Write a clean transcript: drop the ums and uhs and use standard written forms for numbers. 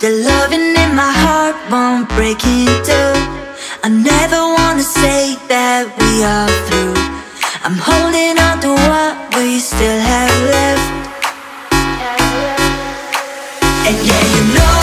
The loving in my heart won't break in two. I never wanna say that we are through. I'm holding on to what we still have left. And yeah, you know